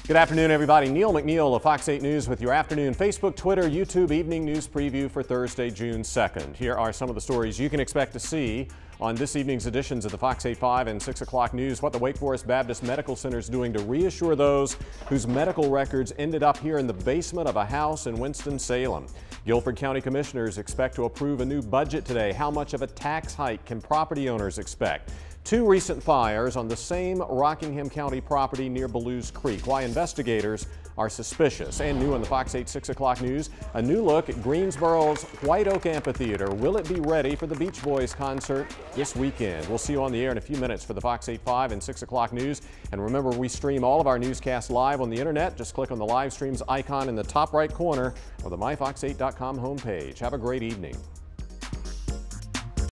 Good afternoon, everybody. Neil McNeil of Fox 8 News with your afternoon Facebook, Twitter, YouTube evening news preview for Thursday, June 2nd. Here are some of the stories you can expect to see on this evening's editions of the Fox 8 5 and 6 o'clock news. What the Wake Forest Baptist Medical Center is doing to reassure those whose medical records ended up here in the basement of a house in Winston-Salem. Guilford County Commissioners expect to approve a new budget today. How much of a tax hike can property owners expect? Two recent fires on the same Rockingham County property near Belews Creek. Why investigators are suspicious. And new on the Fox 8 6 o'clock news, a new look at Greensboro's White Oak Amphitheater. Will it be ready for the Beach Boys concert this weekend? We'll see you on the air in a few minutes for the Fox 8 5 and 6 o'clock news. And remember, we stream all of our newscasts live on the internet. Just click on the live streams icon in the top right corner of the myfox8.com homepage. Have a great evening.